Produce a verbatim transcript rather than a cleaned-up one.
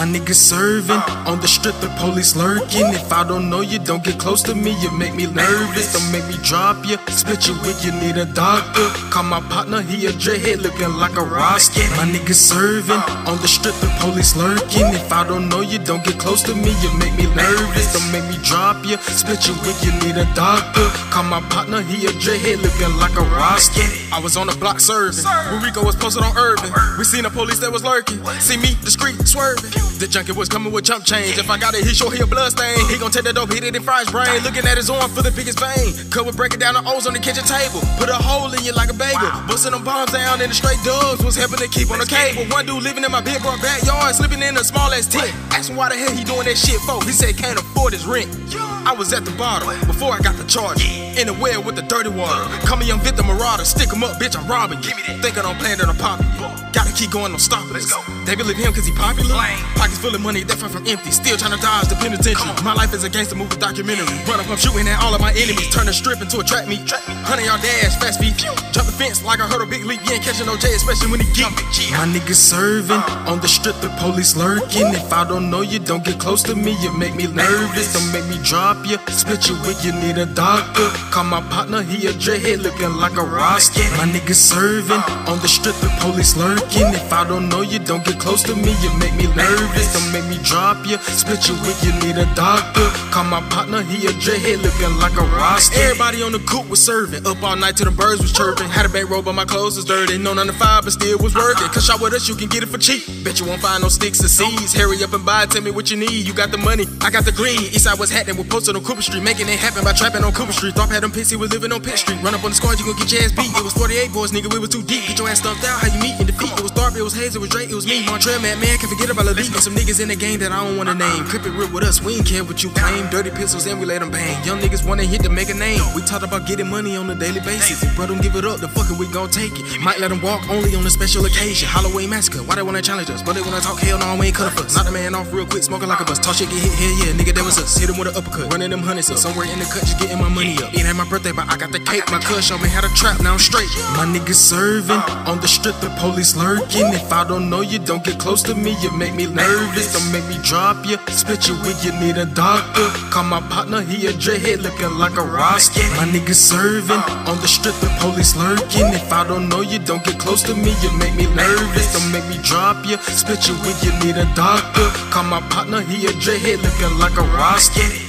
My niggas serving on the strip, the police lurking. If I don't know you, don't get close to me. You make me nervous. Don't make me drop you. Split your wig, you need a doctor. Call my partner, he a dreadhead looking like a roster. My niggas serving on the strip, the police lurking. If I don't know you, don't get close to me. You make me nervous. Don't make me drop you. Split your wig, you need a doctor. Call my partner, he a dreadhead looking like a roster. I was on the block serving. When Rico was posted on Urban. We seen the police that was lurking. See me, discreet, swerving. The junkie was coming with chump change. If I got it, he sure he a blood stain. He gon' take that dope, hit it and fry his brain. Looking at his arm for the biggest vein. Cut with breaking down the O's on the kitchen table. Put a hole in you like a bagel. Busting them bombs down in the straight dubs. Was helping to keep on the cable. One dude living in my big broad backyard, slipping in a small ass tent. Asking why the hell he doing that shit for. He said can't afford his rent. I was at the bottom before I got the charge. In the well with the dirty water. Call me young Victor Marauder. Stick him up, bitch, I'm robbing. Thinking I'm playing on a pop. Gotta keep going, no stopping. Let's go. They believe him cause he popular. Pockets full of money, they far from empty. Still trying to dodge the penitentiary. My life is a gangster movie documentary. Run up, I'm shooting at all of my enemies. Turn the strip into a trap meet. Hundred yard dash, fast feet. Jump the fence like I heard a big leap. You ain't catching no J, especially when he geek. My niggas serving on the strip, the police lurking. If I don't know you, don't get close to me. You make me nervous. Don't make me drop you. Split your wig, you need a doctor. Call my partner, he a dreadhead looking like a roster. My niggas serving on the strip, the police lurking. If I don't know you, don't get close to me. You make me nervous. Don't make me drop you. Split your wig, you need a doctor. Call my partner, he a dreadhead looking like a roster. Everybody on the coop was serving. Up all night till the birds was chirping. Had a back robe, but my clothes was dirty. No nine to five, but still was working. Cause shop with us, you can get it for cheap. Bet you won't find no sticks or seeds. Hurry up and buy, tell me what you need. You got the money, I got the green. Eastside was happening, we posted on Cooper Street. Making it happen by trapping on Cooper Street. Thought had them pissed, he was living on Pitt Street. Run up on the squad, you gon' get your ass beat. It was forty-eight boys, nigga, we was too deep. Get your ass stumped out, how you meet and defeat. It was Tharp, it was Hayes, it was Drake, it was me. Montreal, man, man, can't forget about Elite. And some niggas in the game that I don't wanna name. Crip it real with us, we ain't care what you claim. Dirty pistols and we let them bang. Young niggas wanna hit to make a name. We talk about getting money on a daily basis. If bro don't give it up, then fuck it, we gon' take it. Might let them walk only on a special occasion. Halloween massacre, why they wanna challenge us? But they wanna talk, hell no, we ain't cut a fuss. Knock the man off real quick, smoking like a bus. Talk shit, get hit, hell yeah, nigga, that was us. Hit him with an uppercut, running them hundreds up. Somewhere in the cut, just getting my money up. It ain't my birthday, but I got the cake. My cuz showed me how to trap, now I'm straight. My niggas serving on the strip, the police lurking. If I don't know you, don't get close to me. You make me nervous. Don't make me drop you. Split your wig, you need a doctor. Call my partner, he a dreadhead looking like a roster. My niggas serving on the strip, the police lurking. If I don't know you, don't get close to me. You make me nervous. Don't make me drop you. Split your wig, you need a doctor. Call my partner, he a dreadhead looking like a roster.